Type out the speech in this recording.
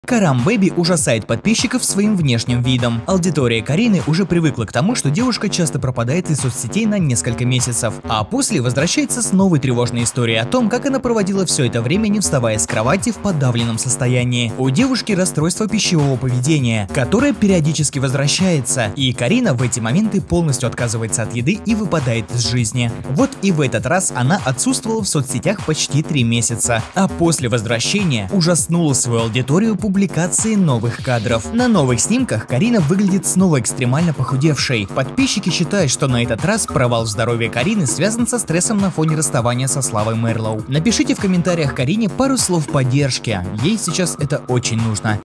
Карам Бэби ужасает подписчиков своим внешним видом. Аудитория Карины уже привыкла к тому, что девушка часто пропадает из соцсетей на несколько месяцев, а после возвращается с новой тревожной историей о том, как она проводила все это время, не вставая с кровати в подавленном состоянии. У девушки расстройство пищевого поведения, которое периодически возвращается, и Карина в эти моменты полностью отказывается от еды и выпадает из жизни. Вот и в этот раз она отсутствовала в соцсетях почти 3 месяца, а после возвращения ужаснула свою аудиторию публикации новых кадров. На новых снимках Карина выглядит снова экстремально похудевшей. Подписчики считают, что на этот раз провал в здоровье Карины связан со стрессом на фоне расставания со Славой Мэрлоу. Напишите в комментариях Карине пару слов поддержки, ей сейчас это очень нужно.